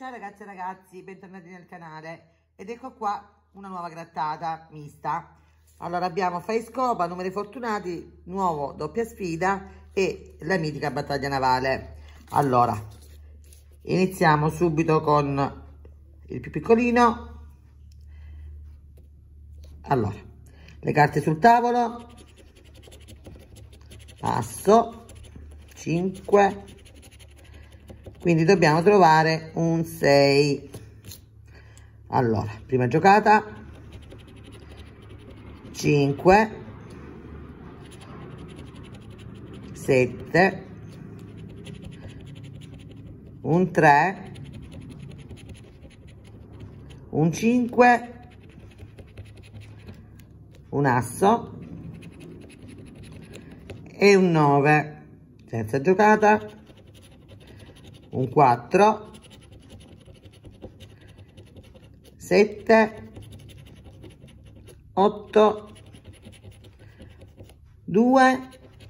Ciao ragazze e ragazzi, bentornati nel canale ed ecco qua una nuova grattata mista. Allora abbiamo fai scopa, numeri fortunati, nuovo doppia sfida e la mitica battaglia navale. Allora iniziamo subito con il più piccolino. Allora, le carte sul tavolo, passo 5, quindi dobbiamo trovare un 6. Allora, prima giocata 5 7 un 3 un 5 un asso e un 9. Terza giocata un 4 7 8 2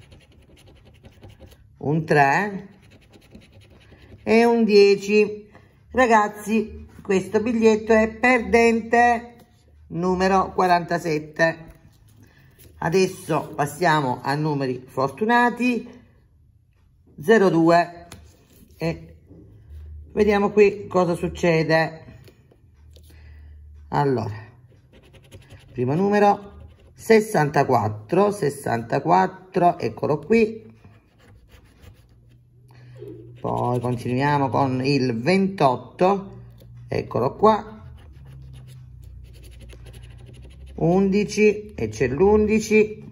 un 3 e un 10. Ragazzi, questo biglietto è perdente numero 47. Adesso passiamo a numeri fortunati 02 e vediamo qui cosa succede. Allora, primo numero 64, 64, eccolo qui. Poi continuiamo con il 28, eccolo qua. 11 e c'è l'11.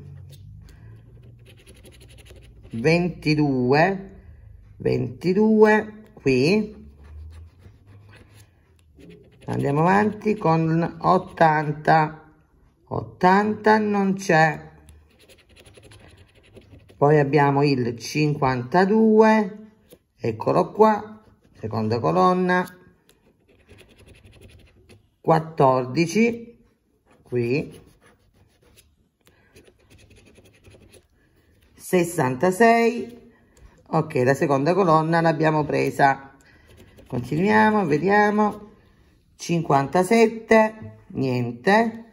22, 22 qui. Andiamo avanti con 80, 80 non c'è. Poi abbiamo il 52, eccolo qua, seconda colonna. 14 qui. 66, ok, la seconda colonna l'abbiamo presa. Continuiamo, vediamo. 57, niente.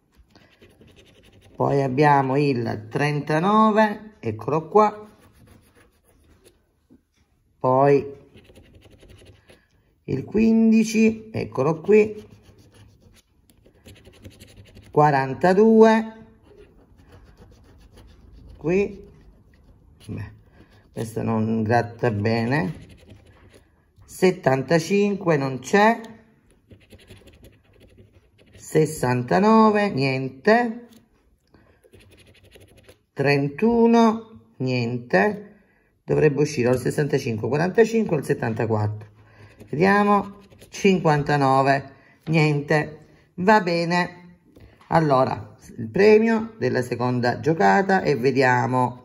Poi abbiamo il 39, eccolo qua. Poi il 15, eccolo qui. 42, qui. Beh, questo non gratta bene. 75 non c'è. 69 niente. 31 niente. Dovrebbe uscire o il 65, 45 o il 74. Vediamo. 59 niente. Va bene. Allora, il premio della seconda giocata e vediamo.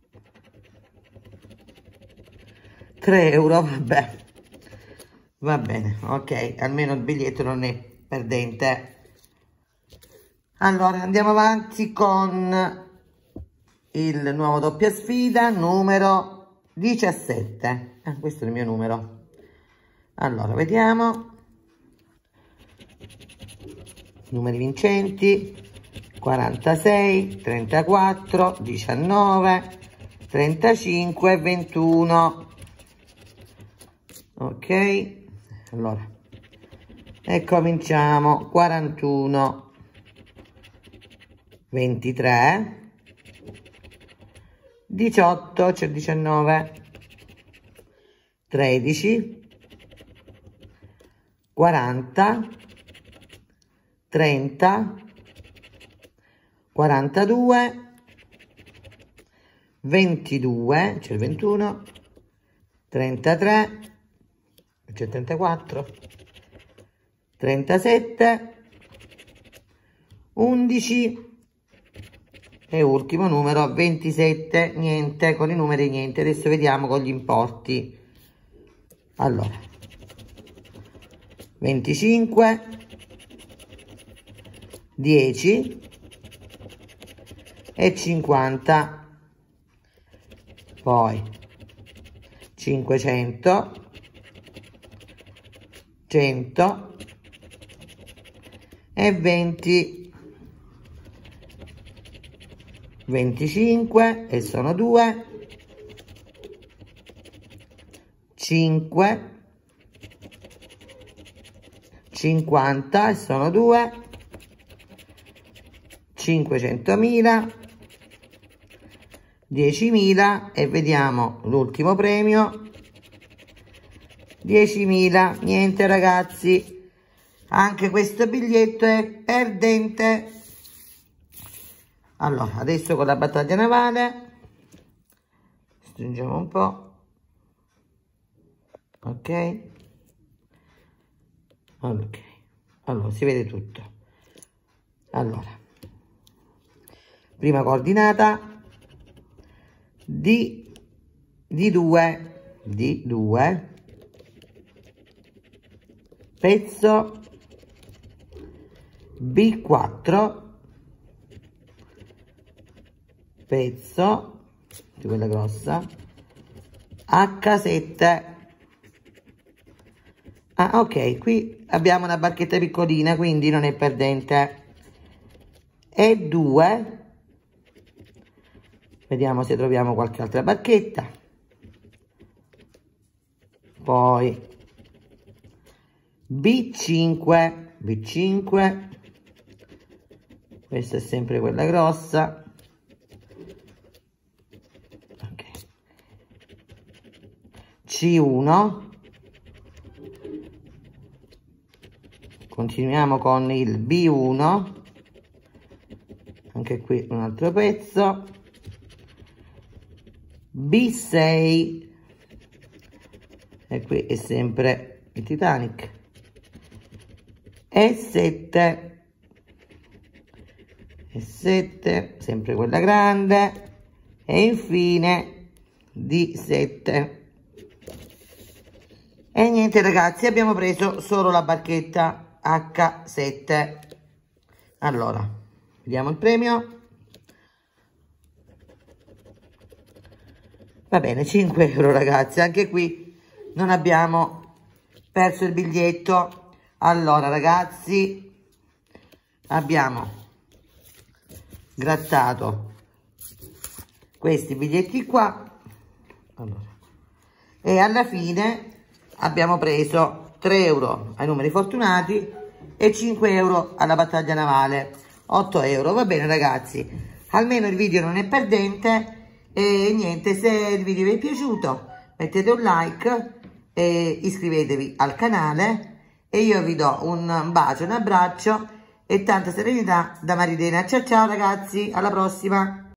3 euro, vabbè. Va bene, ok, almeno il biglietto non è perdente. Allora andiamo avanti con il nuovo doppia sfida numero 17. Questo è il mio numero. Allora vediamo numeri vincenti: 46, 34, 19, 35, 21. Ok, allora e cominciamo. 41, 23, 18, c'è 19, 13, 40, 30, 42, 22, c'è il 21, 33, c'è 34, 37, 11 e ultimo numero 27, niente, con i numeri niente. Adesso vediamo con gli importi. Allora 25, 10 e 50, poi 500, 100 e 20, 25 e sono 2, 5, 50 e sono 2, 500.000, 10.000 e vediamo l'ultimo premio, 10.000. Niente ragazzi, anche questo biglietto è perdente. Allora, adesso con la battaglia navale stringiamo un po', ok, allora si vede tutto. Allora, prima coordinata D2 pezzo B4 pezzo di quella grossa H7. Ah, ok, qui abbiamo una barchetta piccolina, quindi non è perdente. E2, vediamo se troviamo qualche altra barchetta. Poi B5, questa è sempre quella grossa. Ok. C1, continuiamo con il B1, anche qui un altro pezzo, B6 e qui è sempre il Titanic, E7, sempre quella grande, e infine D7. E niente ragazzi, abbiamo preso solo la barchetta H7. Allora, vediamo il premio. Va bene, 5 euro ragazzi, anche qui non abbiamo perso il biglietto. Allora ragazzi, abbiamo grattato questi biglietti qua, allora, e alla fine abbiamo preso 3 euro ai numeri fortunati e 5 euro alla battaglia navale, 8 euro. Va bene ragazzi, almeno il video non è perdente. E niente, se il video vi è piaciuto mettete un like e iscrivetevi al canale e io vi do un bacio, un abbraccio e tanta serenità da Marilena. Ciao ciao ragazzi, alla prossima.